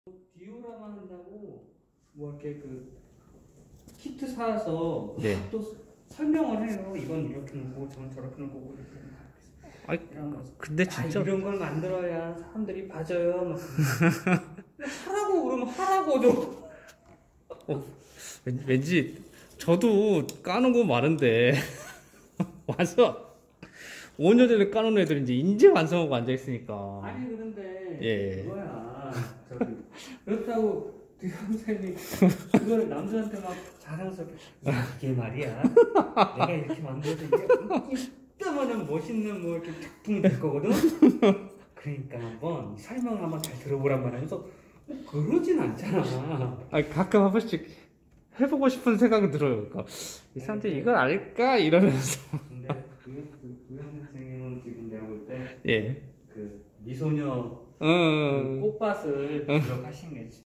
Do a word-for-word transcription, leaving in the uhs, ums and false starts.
디오라마 한다고 뭐 이렇게 그 키트 사서 네. 또 설명을 해요. 이건 이렇게 놓고 저건 저렇게 놓고 이렇게 아이, 이런 거. 근데 아, 진짜 이런 걸 만들어야 사람들이 봐줘요. 막 하라고 그러면 하라고 좀. 어, 왠- 왠지 저도 까는 거 많은데 와서 오 년 전에 까놓은 애들이 이제 인제 완성하고 앉아 있으니까. 아니 그런데 예. 그거야. 저기 그렇다고 그 선생님이 그걸 남자한테 막 자랑스럽게 야, 이게 말이야. 내가 이렇게 만들어서 이게 이따만한 멋있는 뭐 이렇게 작품이 될 거거든. 그러니까 한번 설명 한번 잘 들어보란 말하면서 뭐 그러진 않잖아. 아, 가끔 한 번씩 해보고 싶은 생각은 들어요. 그러니까 이 사람들이 이걸 알까 이러면서. 근데 그, 그, 구현 선생님은 지금 내가 볼 때 예. 그 미소녀 그 음. 꽃밭을 기억하신 게